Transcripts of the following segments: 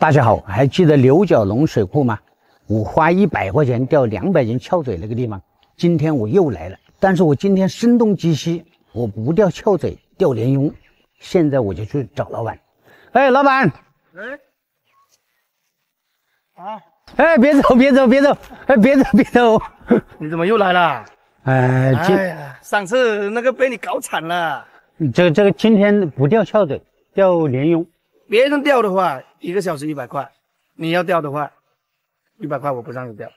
大家好，还记得牛角龙水库吗？我花100块钱钓200斤翘嘴那个地方，今天我又来了。但是我今天声东击西，我不钓翘嘴，钓鲢鳙。现在我就去找老板。哎，老板，哎，别走，别走，别走，哎，别走，别走。 你怎么又来了？ 哎呀，上次那个被你搞惨了。 这个今天不钓翘嘴，钓鲢鳙。 别人钓的话，1个小时100块，你要钓的话，100块我不让你钓。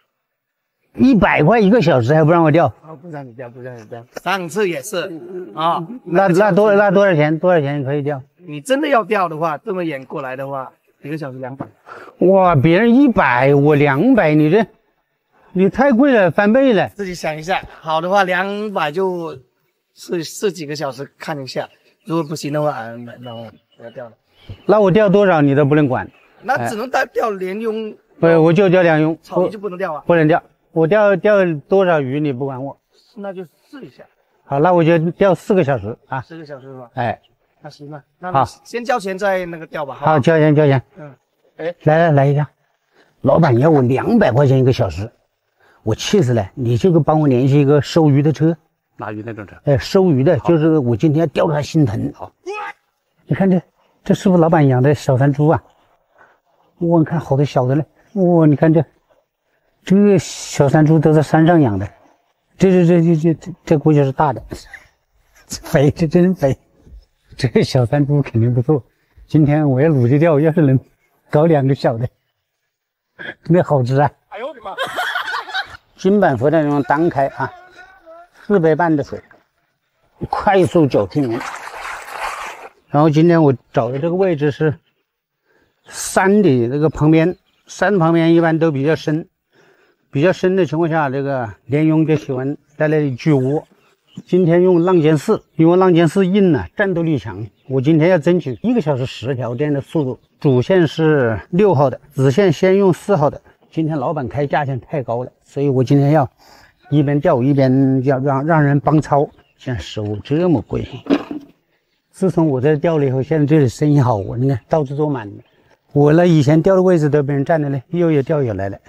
100块1个小时还不让我钓？ 不让你钓，不让你钓。上次也是啊。 那多少钱？多少钱可以钓？ 你真的要钓的话，这么远过来的话，1个小时200。 哇，别人100，我200，你太贵了，翻倍了。 自己想一下，好的话200就试几个小时看一下，如果不行的话，那我要钓了。 那我钓多少你都不能管？ 那只能钓鲢鳙。 不，我就钓鲢鳙。 草鱼就不能钓啊？ 不能钓。我钓多少鱼你不管我？ 那就试一下。 好，那我就钓4个小时啊。 4个小时是吧？ 哎， 那行吧，那你先交钱再那个钓吧。 好，交钱。 哎， 来一下，老板要我200块钱1个小时，我气死了。你就帮我联系一个收鱼的车。 拿鱼那种车？ 哎，收鱼的，就是我今天要钓得他心疼。好，你看这是不是老板养的小山猪啊？哇，你看好多小的嘞。哇，你看这个小山猪都在山上养的，这估计是大的，肥，这真肥。这个小山猪肯定不错。今天我要努力钓，要是能搞2个小的，那好吃啊！哎呦我的妈！金板河的那种单开啊，4杯半的水，快速9听人。然后今天我找的这个位置是山的这个旁边，山旁边一般都比较深。比较深的情况下，这个鲢鳙就喜欢在那里聚窝。今天用浪尖4，因为浪尖4硬了，战斗力强。我今天要争取1个小时10条这样的速度。主线是6号的，子线先用4号的。今天老板开价钱太高了，所以我今天要一边钓一边要让人帮操。现在食物这么贵，自从我这钓了以后，现在这里生意好，我你看到处坐满了。我那以前钓的位置都被人占了嘞，又有钓友来了。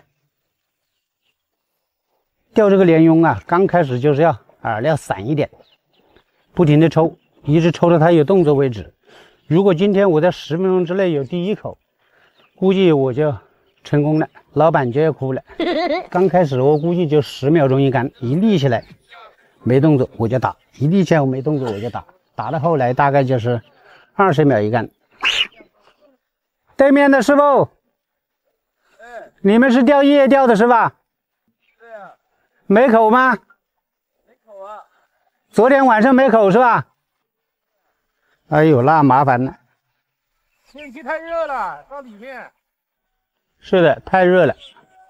钓这个鲢鳙啊，刚开始就是要饵料散一点，不停的抽，一直抽到它有动作为止。如果今天我在10分钟之内有第1口，估计我就成功了，老板就要哭了。刚开始我估计就10秒钟一杆，一立起来没动作我就打，一立起来我没动作我就打，打到后来大概就是20秒一杆。对面的师傅，你们是钓夜钓的是吧？ 对啊。 没口吗？ 没口啊。 昨天晚上没口是吧？哎呦，那麻烦了。 天气太热了，到里面。 是的，太热了。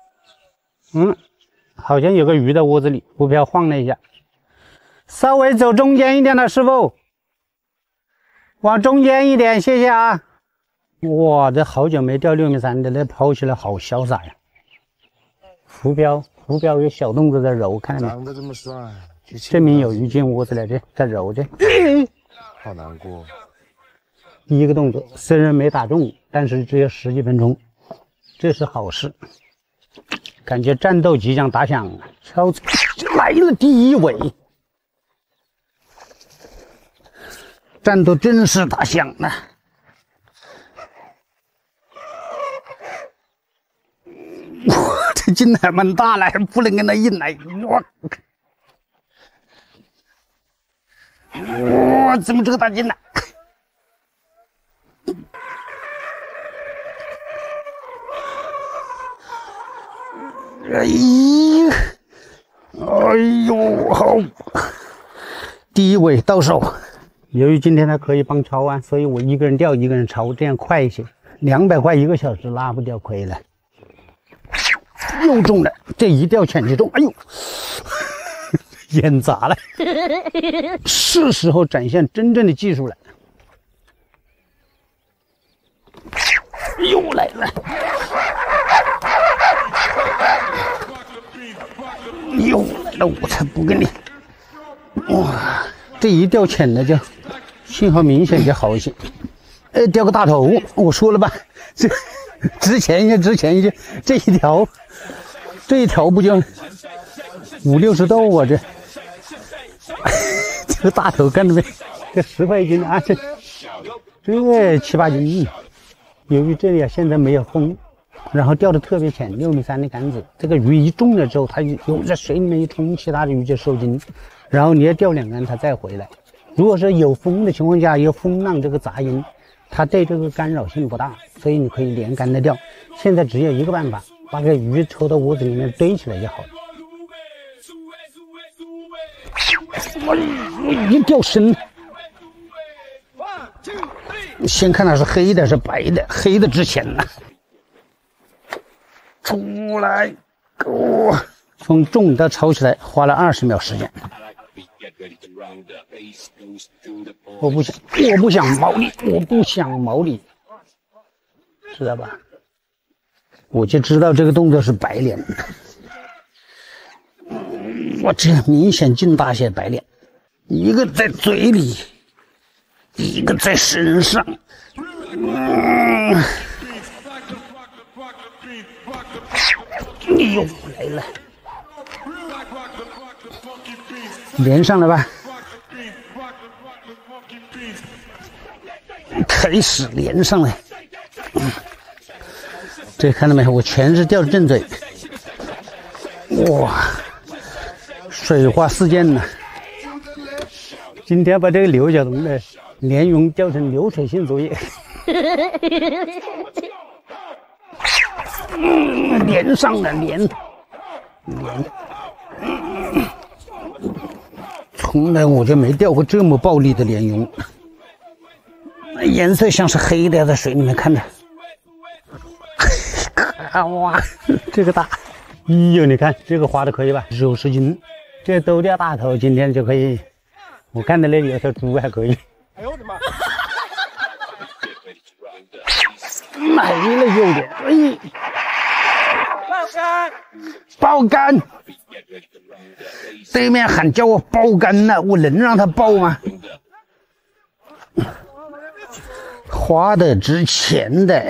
好像有个鱼在窝子里，浮漂晃了一下。稍微走中间一点的师傅，往中间一点，谢谢啊。哇，这好久没钓6米3的，那抛起来好潇洒呀。浮漂有小动作在揉，看到没？ 长得这么帅， 证明有鱼进窝子了，这在揉这。 好难过。 第一个动作虽然没打中，但是只有10几分钟，这是好事。感觉战斗即将打响，超来了第1尾，战斗真是打响了。哇，这劲还蛮大了，还不能跟他硬来。哇，怎么这个大劲呢？哎呦，好！第1尾到手。由于今天他可以帮抄啊，所以我一个人钓一个人抄，这样快一些。200块1个小时拉不掉亏了。又中了，这一钓浅就中，哎呦，眼砸了。是时候展现真正的技术了。又来了。又来了，我才不跟你！哇，这一钓浅了就信号明显就好一些。钓个大头，我说了吧，这值钱一些，值钱一些。这一条不就50-60斗啊？这个大头看到没？这10块一斤啊，这7-8斤。由于这里啊现在没有风，然后钓的特别浅，6.3米的杆子，这个鱼一中了之后，它有在水里面一冲，其他的鱼就受惊，然后你要钓2竿它再回来。如果说有风的情况下，有风浪这个杂音，它对这个干扰性不大，所以你可以连竿的钓。现在只有一个办法，把这个鱼抽到窝子里面堆起来就好了。一钓深了。先看它是黑的是白的，黑的值钱呐。出来，从重到抄起来花了20秒时间。我不想毛利，知道吧？我就知道这个动作是白鲢。我这明显进大些白鲢，一个在嘴里，一个在身上。又来了，连上了吧？开始连上来。这看到没？我全是钓正嘴。哇，水花四溅呐！今天把这个刘晓东的鲢鳙钓成流水线作业。连上了，连。从来我就没钓过这么暴力的鲢鳙，颜色像是黑的，在水里面看的。哇，这个大！哎呦，你看这个划的可以吧？90斤，这都钓大头，今天就可以。我看到那里有条猪还可以。哎呦我的妈！没了有点，哎，爆竿！对面喊叫我爆竿呢，我能让他爆吗？花的值钱的，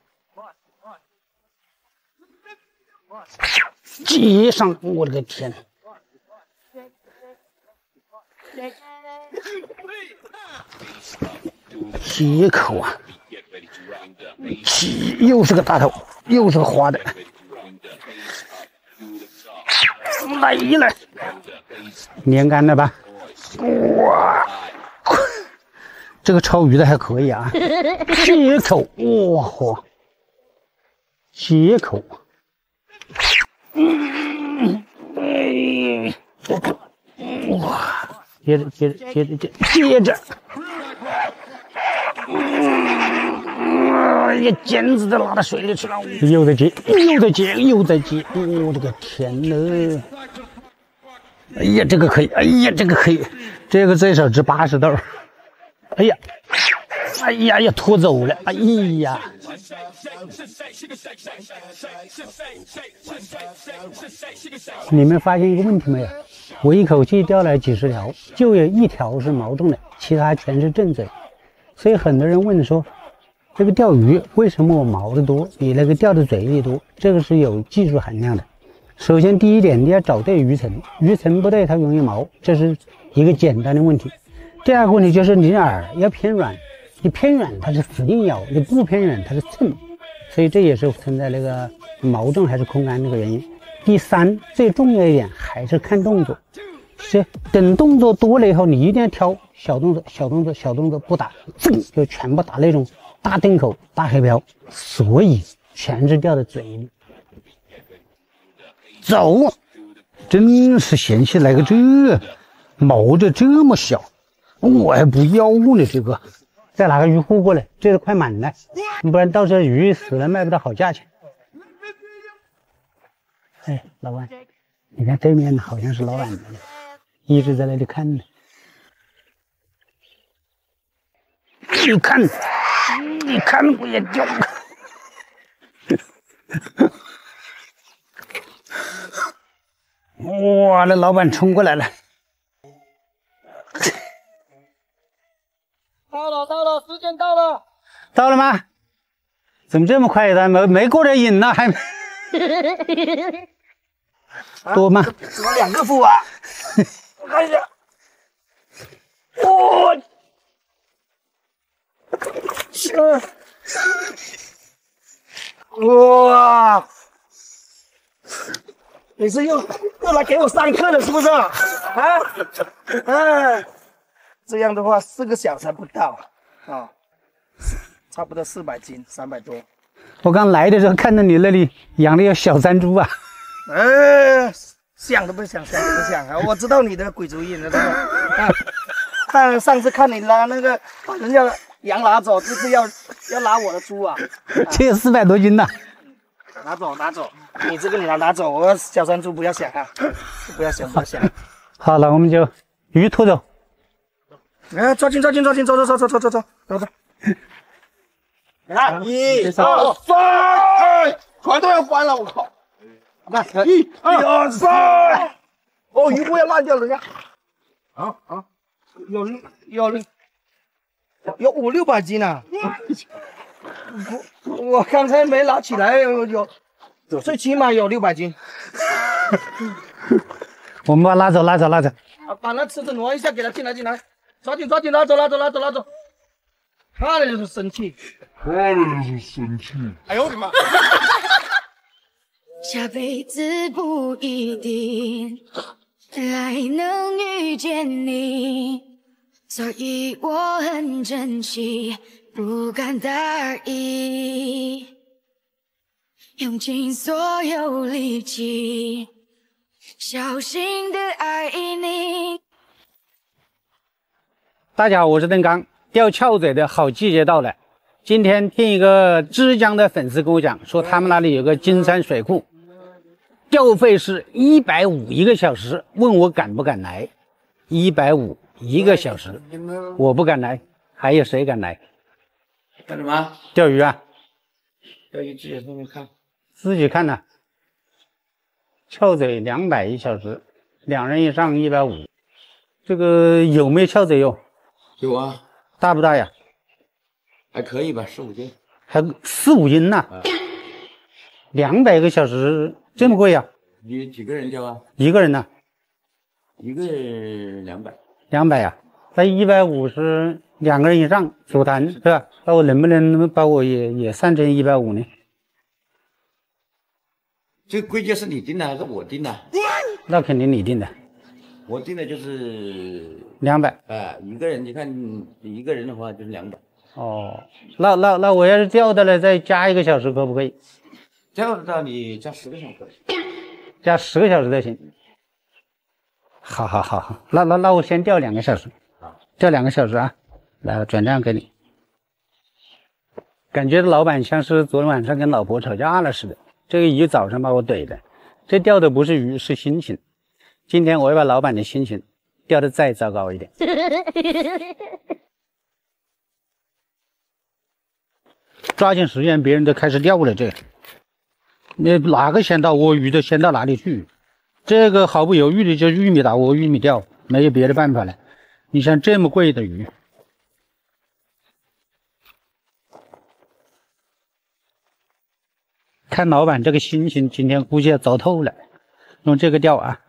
接上！我的个天！接口啊！又是个大头，又是个花的，来了，连竿了吧？哇，这个抄鱼的还可以啊，接口，哇嚯，接口，哇，接着。这尖子都拉到水里去了，又在接，我的个天呐！哎呀，这个可以，哎呀，这个可以，这个最少值80斗。哎呀，拖走了，哎呀！你们发现一个问题没有？我一口气钓了几十条，就有1条是毛重的，其他全是正嘴。所以很多人问说，这个钓鱼为什么我毛的多，比那个钓的嘴里多？这个是有技术含量的。首先第一点，你要找对鱼层，鱼层不对它容易毛，这是一个简单的问题。第二个问题就是你饵要偏软，你偏远它是死硬咬，你不偏远它是蹭，所以这也是存在那个毛重还是空竿这个原因。第三，最重要一点还是看动作，是等动作多了以后，你一定要挑小动作不打，就全部打那种大定口、大黑漂，所以全是掉在嘴里。走，真是嫌弃来个这毛的这么小，我还不要呢。这个再拿个鱼护过来，这个快满了，不然到时候鱼死了卖不到好价钱。哎，老板，你看对面好像是老板的，一直在那里看呢。你看我也掉了。哇，那老板冲过来了。 到了，时间到了。 到了吗？ 怎么这么快的？没过这瘾呢，还多吗？ 怎么2个负啊？我看一下，哇！你是又来给我上课了是不是？啊？这样的话4个小时不到啊，差不多400斤，300多。 我刚来的时候看到你那里养的有小山猪啊。 想都不想，想都不想啊！我知道你的鬼主意了，看上次看你拉那个把人家羊拿走，这次要拿我的猪啊！ 这有400多斤呢。 拿走，你这个你拿走，我小山猪不要想啊，不要想。 好了，我们就鱼拖走。 抓紧，走！来，1、2、3，船都要翻了，我靠！来，1、2、3，哦，鱼不要乱掉，人家。有500-600斤啊！我刚才没拿起来，最起码有600斤。 我们把拉走。 把那车子挪一下，给他进来，抓紧拉走。看着就是生气。哎呦我的妈！ 下辈子不一定还能遇见你，所以我很珍惜，不敢大意，用尽所有力气，小心的爱你。 大家好，我是邓刚。钓翘嘴的好季节到了。今天听一个枝江的粉丝跟我讲，说他们那里有个金山水库，钓费是150一个小时，问我敢不敢来。150一个小时，我不敢来，还有谁敢来？ 干什么？ 钓鱼啊？ 钓鱼自己后面看。 自己看呢。翘嘴200一小时，2人以上150。这个有没有翘嘴哟？ 有啊。 大不大呀？ 还可以吧，4、5斤。 还4、5斤呢？200个小时这么贵呀？ 你几个人钓啊？ 一个人呢？ 一个人200。 200呀？那150是2个人以上走谈是吧？那我能不能把我也算成150呢？ 这个规矩是你定的还是我定的？ 那肯定你定的。 我定的就是 200。 一个人，你看一个人的话就是200。 哦，那我要是钓的了，再加1个小时可不可以？ 钓得到你加10个小时。 加10个小时才行。好，那我先钓2个小时。钓2个小时啊，来转账给你。感觉老板像是昨天晚上跟老婆吵架了似的。这个鱼早上把我怼的，这钓的不是鱼，是心情。今天我要把老板的心情钓得再糟糕一点。抓紧时间，别人都开始钓了，这你哪个先到窝鱼的先到哪里去？这个毫不犹豫的就玉米打窝、玉米钓，没有别的办法了。你像这么贵的鱼，看老板这个心情，今天估计要糟透了。用这个钓啊，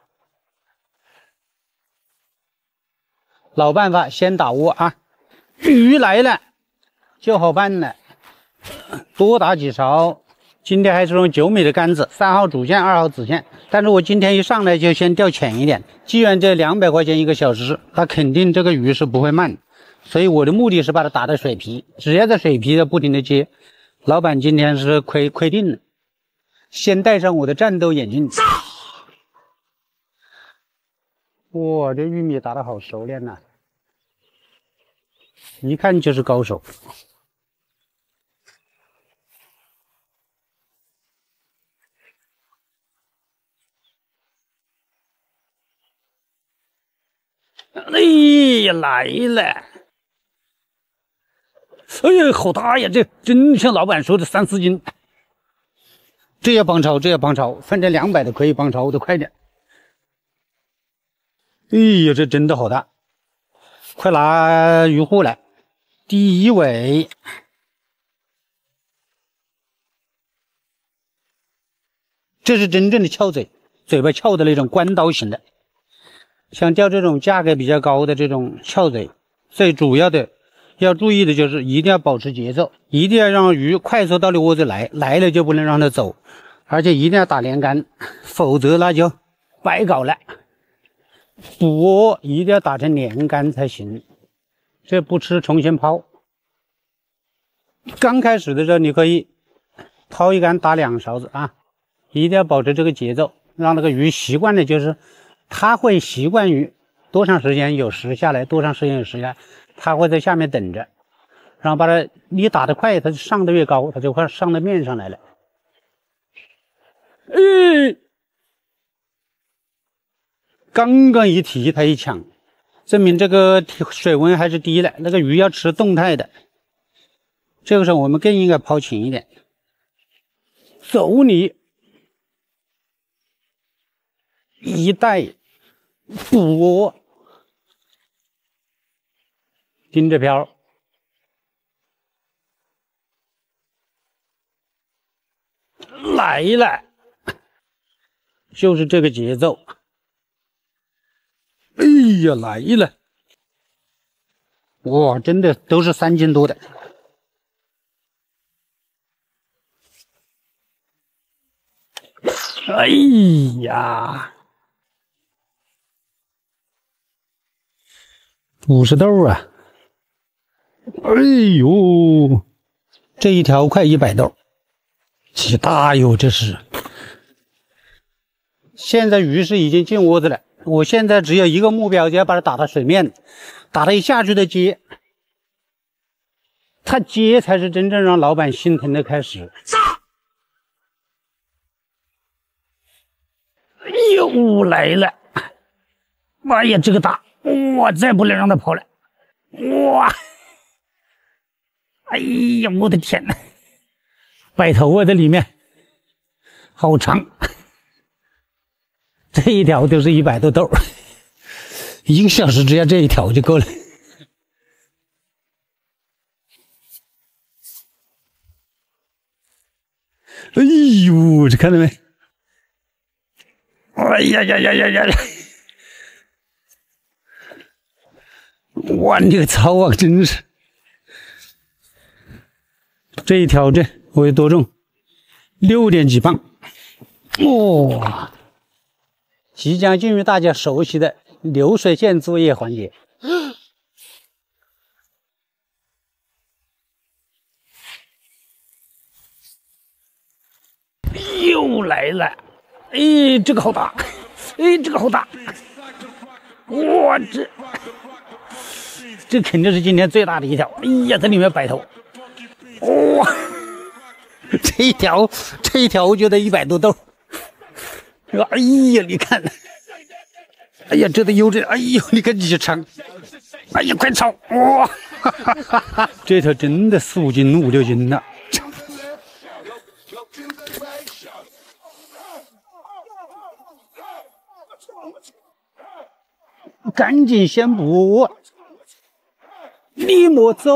老办法，先打窝啊，鱼来了就好办了，多打几勺。今天还是用9米的杆子，3号主线，2号子线。但是我今天一上来就先钓浅一点，既然这200块钱1个小时，它肯定这个鱼是不会慢，所以我的目的是把它打到水皮，只要在水皮的不停的接。老板今天是亏定了，先戴上我的战斗眼镜。哇，这玉米打得好熟练呐，一看就是高手。哎呀，来了！哎呀，好大呀！这真像老板说的3、4斤。这要帮抄，反正200的可以帮抄，我得快点。哎呀，这真的好大！快拿鱼护来。第一尾， 这是真正的翘嘴，嘴巴翘的那种关刀型的。像钓这种价格比较高的这种翘嘴，最主要的要注意的就是一定要保持节奏，一定要让鱼快速到你窝子来了就不能让它走，而且一定要打连杆，否则那就白搞了。捕窝一定要打成连杆才行，这不吃重新抛。刚开始的时候你可以抛一杆打2勺子啊，一定要保持这个节奏，让那个鱼习惯的就是它会习惯于多长时间有食下来，多长时间有食下来，它会在下面等着，然后把它你打得快，它就上得越高，它就快上到面上来了。刚刚一提它一抢，证明这个水温还是低了，那个鱼要吃动态的。这个时候我们更应该抛轻一点，走你一带捕窝，盯着漂，来了，就是这个节奏。哎呀，来了！哇，真的都是3斤多的。哎呀，50豆啊！哎呦，这一条快100豆，几大哟！这是。现在鱼是已经进窝子了，我现在只有一个目标，就要把它打到水面，打它一下去的接，它接才是真正让老板心疼的开始。又来了！哎呀，这个大，我再不能让它跑了！哇！哎呀，我的天哪！摆头啊，这里面好长，这一条都是100多豆，1个小时只要这一条就够了。哎呦，这看到没？哎呀呀呀呀呀！哇，你个操啊，真是！这一条这我有多重？6点几磅。哇！即将进入大家熟悉的流水线作业环节。又来了！哎，这个好大！哎，这个好大！哇，这肯定是今天最大的一条！哎呀，这里面摆头！哇，这一条我觉得100多豆。哎呀，你看，哎呀，这得有这，哎呦，你看几长！哎呀，快抄！哇，哈哈哈哈，这条真的4、5斤、5、6斤了。赶紧先捕，你莫走。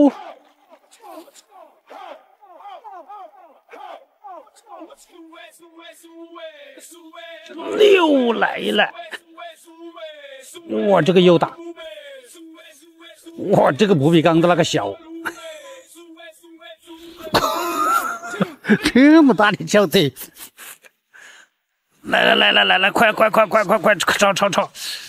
又来了！哇，这个又大！哇，这个不比刚的那个小。这么大的小嘴！来，快，抄！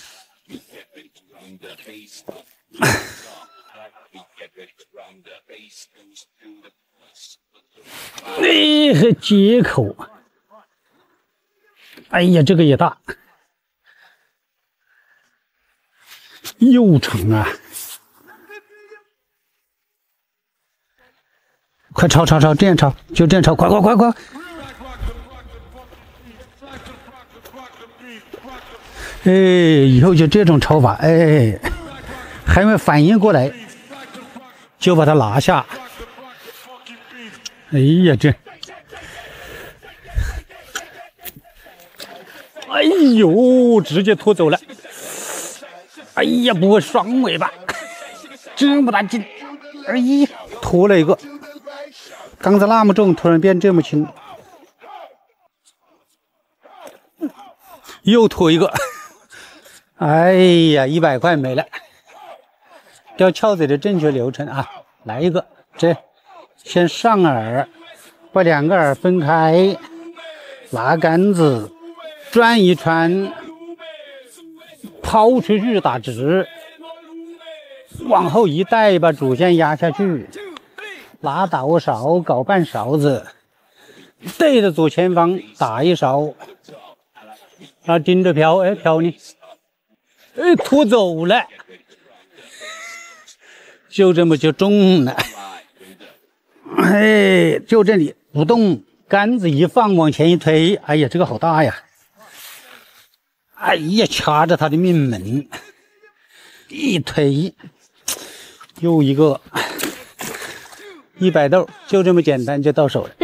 哎，和接口！哎呀，这个也大，又长啊！快抄，这样抄，就这样抄，快！哎，以后就这种抄法，哎，还没反应过来，就把它拿下。哎呀，这，哎呦，直接拖走了。哎呀，不会双尾巴，这么大劲，哎呀，拖了一个。刚才那么重，突然变这么轻。 又拖一个，哎呀，100块没了。钓翘嘴的正确流程啊，来一个，这先上饵，把2个饵分开，拿杆子转一圈，抛出去打直，往后一带，把主线压下去，拿倒勺搞半勺子，对着左前方打一勺，然后盯着漂，哎漂呢，哎拖走了，就这么就中了，哎就这里不动，杆子一放往前一推，哎呀这个好大呀，哎呀掐着他的命门，一推又一个100豆，就这么简单就到手了。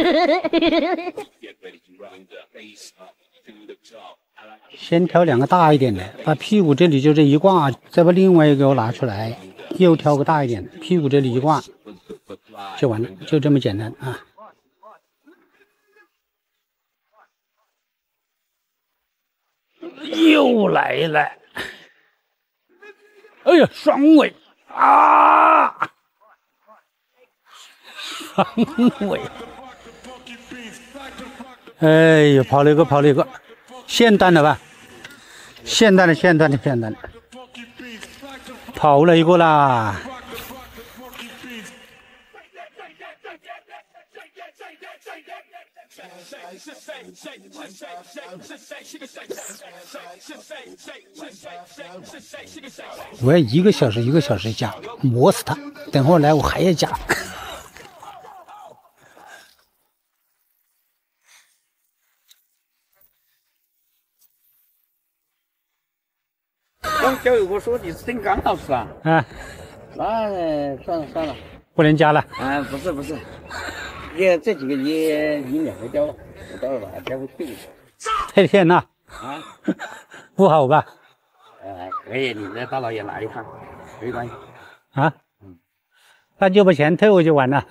先挑2个大一点的，把屁股这里就这一挂，再把另外一个给我拿出来，又挑个大一点的，屁股这里一挂就完了，就这么简单啊。又来了，哎呀，双尾啊！双尾，哎呀，跑了一个，现单了吧？现单了，跑了一个啦！我要1个小时加，磨死它。等会儿来我还要加。 刚交友我说你是邓刚老师啊？ 啊， 那算了， 不能加了。 啊，不是，也这几个你免费交，我待会儿把它交回去。 太天呐！ 啊， 不好吧？ 可以，你这大老远来一趟，没关系。 啊，那就把钱退回去完了。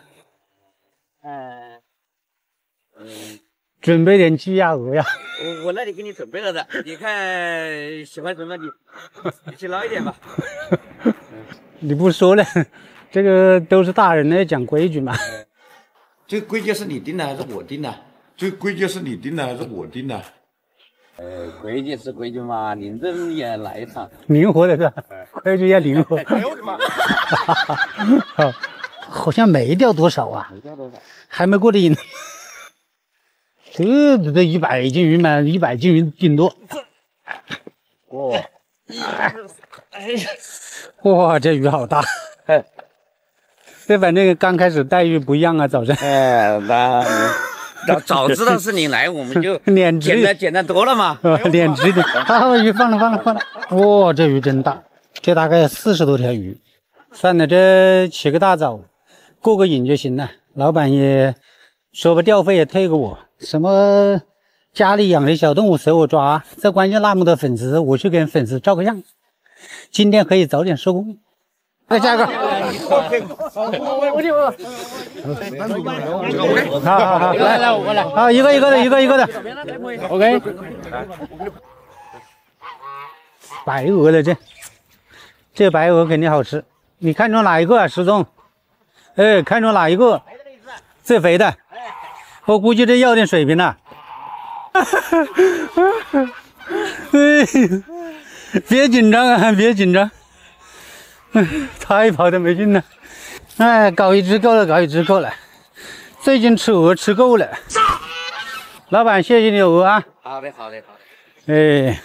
准备点鸡鸭鹅呀。 我那里给你准备了的，你看喜欢什么你去捞一点吧。 你不说了，这个都是大人的讲规矩嘛。 这个规矩是你定的还是我定的？ 这规矩是你定的还是我定的？ 规矩是规矩嘛，你这也来一趟， 灵活的是吧？规矩要灵活。 哎呦我的妈！ 好像没掉多少啊， 没掉多少， 还没过的瘾。这100斤鱼嘛，100斤鱼顶多。 哇， 哇，这鱼好大。这反正刚开始待遇不一样啊，早上。 那早知道是你来，我们就脸直简单多了嘛。 脸直一点。好，鱼放了。哇，这鱼真大，这大概40多条鱼。算了，这起个大早，过个瘾就行了。老板也说把钓费也退给我，什么家里养的小动物随我抓，这关键那么多粉丝，我去跟粉丝照个相。今天可以早点收工。再加一个。好，来，我来。好，一个的。OK。白鹅的这白鹅肯定好吃。你看中哪一个啊，石总？哎，看中哪一个？最肥的。我估计这要点水平了。别紧张啊，别紧张。太跑的没劲了。哎，搞一只够了。最近吃鹅吃够了。老板，谢谢你鹅啊。 好的。 哎。